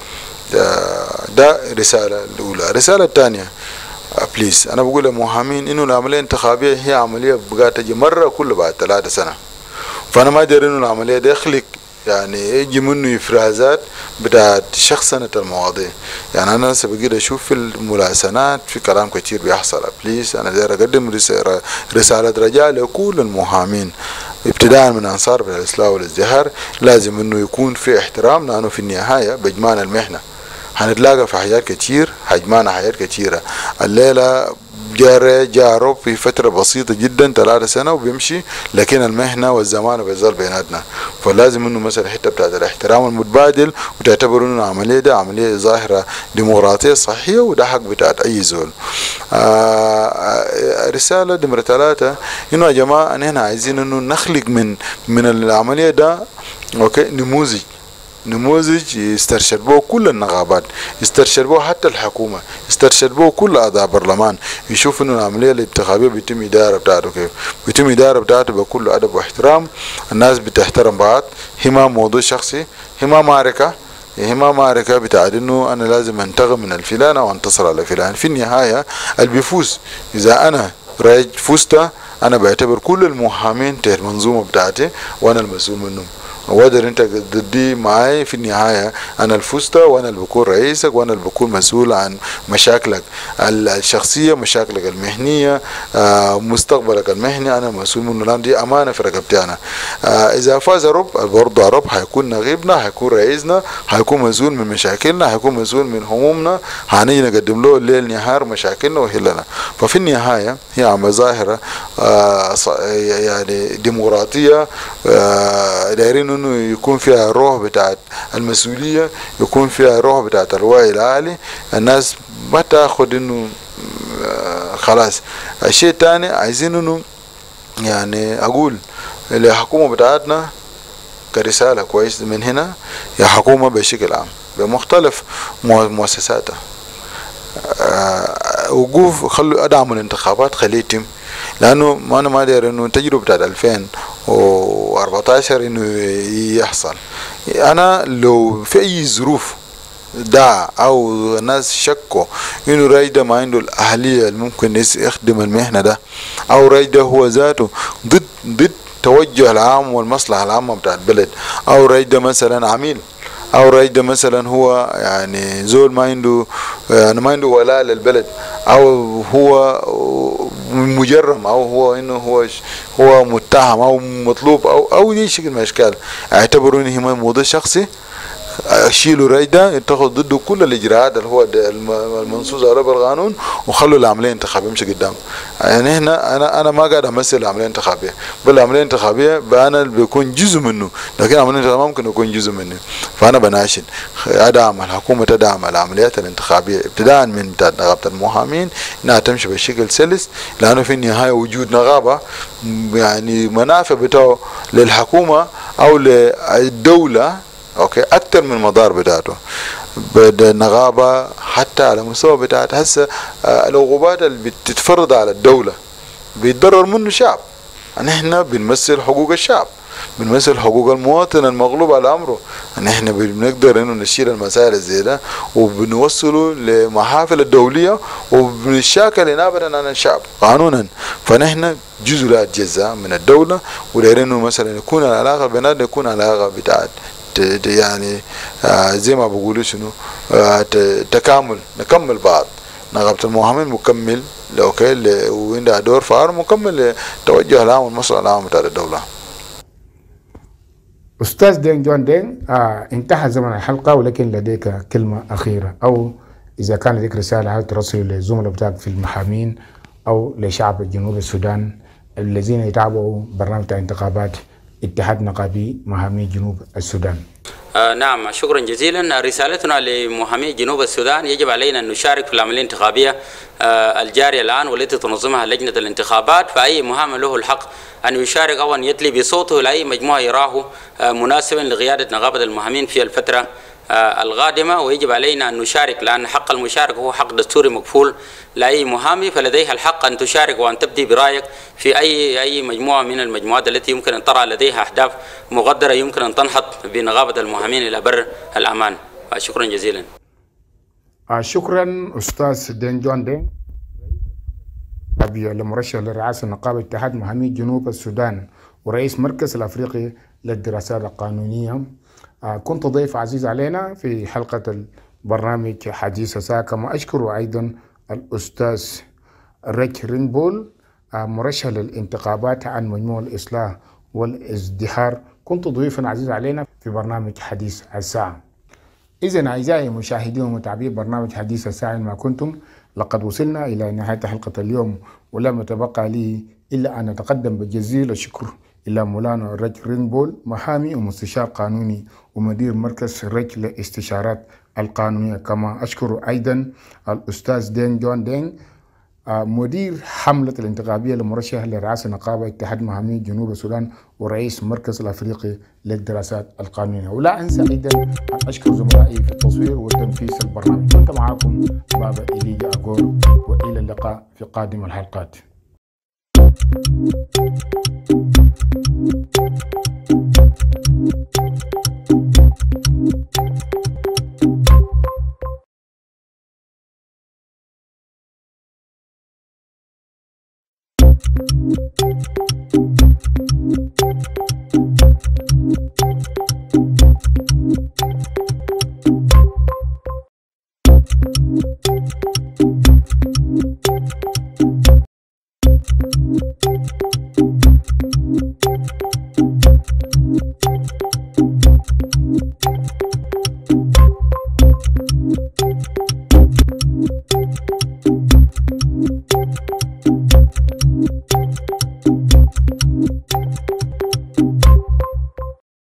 ده رساله الاولى. الرساله الثانيه بليز، انا بقول للمحامين انه العمليه الانتخابيه هي عمليه بقى تجي مره كل بعد 3 سنة، فانا ما ادري انه العمليه دي يخلق يعني يجي منه افرازات بتاعت شخصنة المواضيع. يعني انا هسه بقيت اشوف في الملاسنات في كلام كتير بيحصل. بليز انا داير اقدم رساله رجاء لكل المحامين ابتداء من انصار بالاصلاح والازدهار، لازم انه يكون في احترام، لانه في النهايه بجمعنا المهنه هنتلاقى في حاجات كتير، هجمعنا حاجات كتيرة. الليلة جارب في فترة بسيطة جدا 3 سنة وبيمشي، لكن المهنة والزمان بيظل بيناتنا، فلازم انه مثلا الحتة بتاعت الاحترام المتبادل وتعتبروا انه العملية دي عملية ظاهرة ديمقراطية صحية، وده حق بتاعت اي زول. رسالة نمرة 3 انه يا جماعة احنا عايزين انه نخلق من العملية ده اوكي نموذج نموذج يسترشد به كل النقابات، يسترشد به حتى الحكومة، يسترشد به كل أعضاء البرلمان، يشوف إنه العملية الانتخابية بيتم إدارة بتاعته كيف، بيتم إدارة بتاعته بكل أدب واحترام، الناس بتحترم بعض، هي ما موضوع شخصي، هي ما معركة بتاعت انه انا لازم انتقم من الفلان او انتصر على فلان. في النهاية اللي بيفوز، اذا انا فزت انا بعتبر كل المحامين تحت المنظومة بتاعتي وانا المسؤول منهم، وقدر انت ضدي معاي في النهاية انا الفزت وانا اللي بكون رئيسك وانا اللي بكون مسؤول عن مشاكلك الشخصية، مشاكلك المهنية، مستقبلك المهني انا مسؤول منه، لان دي امانة في رقبتي انا. اذا فاز رب برضه رب هيكون نقيبنا، هيكون رئيسنا، هيكون مسؤول من مشاكلنا، هيكون مسؤول من همومنا، هنيجي نقدم له الليل نهار مشاكلنا وهلنا. ففي النهاية هي ظاهرة يعني ديمقراطية، دايرين انه يكون فيها الروح بتاعت المسؤولية، يكون فيها الروح بتاعت الوعي العالي، الناس ما تاخد انه خلاص. الشيء الثاني عايزين انه يعني اقول الحكومة بتاعتنا كرسالة كويس من هنا، يا حكومة بشكل عام بمختلف مؤسساتها، وقوف خلوا ادعموا الانتخابات، خليه يتم، لانه انا ما داير انه تجربه بتاعت 2014 انه يحصل. انا لو في اي ظروف داع او ناس شكوا انه رايده ما عنده الاهليه اللي ممكن يخدم المهنه ده، او رايده هو ذاته ضد توجه العام والمصلحه العامه بتاعت البلد، او رايده مثلا عميل، او رايده مثلا هو يعني زول ما عنده يعني ما عنده ولاء للبلد، او هو مجرم، او هو انه هو متهم او مطلوب او اي شكل من الاشكال، اعتبروا انه هي موضوع شخصي، شيلوا رايده، يتخذ ضده كل الاجراءات اللي هو المنصوص على بالقانون، وخلوا العمليه الانتخابيه يمشي قدام. يعني هنا انا ما قاعد امثل العمليه الانتخابيه، بل العمليه الانتخابيه انا بيكون جزء منه، لكن العمليه الانتخابيه ممكن يكون جزء منه. فانا بناشد ادعم الحكومه، تدعم العمليات الانتخابيه ابتداء من نقابه المحامين انها تمشي بشكل سلس، لانه في النهايه وجود نقابه يعني منافع بتاعه للحكومه او للدوله اوكي اكثر من مضار بتاعته. بالنقابه حتى على مستوى بتاعت هسه العقوبات اللي بتتفرض على الدوله بيتضرر منه الشعب، نحن بنمثل حقوق الشعب، بنمثل حقوق المواطن المغلوب على امره، نحن بنقدر انه نشيل المسائل زي ده وبنوصله لمحافل الدوليه وبنشاكل نيابه عن الشعب قانونا. فنحن جزء لا يتجزا من الدوله، ودايرين انه مثلا يكون العلاقه بيناتنا يكون علاقه بتاعت يعني زي ما بقولوا شنو تكامل، نكمل بعض. نقابة المحامين مكمل اوكي وعندها دور فعال مكمل لتوجه العام والمصلحة العامة بتاع الدولة. أستاذ دين جون دين، انتهى زمن الحلقة، ولكن لديك كلمة أخيرة، أو إذا كان لديك رسالة هل ترسل للزملاء بتاعك في المحامين أو لشعب جنوب السودان الذين يتابعوا برنامج انتخابات اتحاد نقابي محامي جنوب السودان. نعم، شكرا جزيلا. رسالتنا لمحامي جنوب السودان: يجب علينا أن نشارك في العملية الانتخابية الجارية الآن والتي تنظمها لجنة الانتخابات، فأي محامي له الحق أن يشارك أو أن يدلي بصوته لأي مجموعة يراه مناسبا لقيادة نقابة المحامين في الفترة القادمة، ويجب علينا أن نشارك، لأن حق المشاركة هو حق دستوري مكفول لأي محامي، فلديها الحق أن تشارك وأن تبدي برأيك في أي مجموعة من المجموعات التي يمكن أن ترى لديها أهداف مغدرة يمكن أن تنحط بنقابة المحامين إلى بر الأمان. شكرا جزيلا. شكرا أستاذ دين جون دين، المرشح لرئاسة نقابة اتحاد محامي جنوب السودان ورئيس مركز الأفريقي للدراسات القانونية. كنت ضيف عزيز علينا في حلقة البرنامج حديث ساعة، كما أشكر أيضا الأستاذ ريك رينبول مرشح للانتخابات عن مجموع الإصلاح والازدهار. كنت ضيفا عزيز علينا في برنامج حديث الساعة. إذن أعزائي مشاهدين ومتابعي برنامج حديث الساعة ما كنتم، لقد وصلنا إلى نهاية حلقة اليوم، ولم يتبقى لي إلا أن أتقدم بجزيل الشكر إلى مولانا ريك رينبول، محامي ومستشار قانوني ومدير مركز ريك للاستشارات القانونية. كما أشكر أيضا الأستاذ دين جون دين مدير حملة الانتخابية المرشح لرئاسة نقابة اتحاد محامي جنوب السودان ورئيس المركز الأفريقي للدراسات القانونية. ولا أنسى أيضا أن أشكر زملائي في التصوير والتنفيذ البرنامج. كنت معكم بابا إليجا أغور، وإلى اللقاء في قادم الحلقات.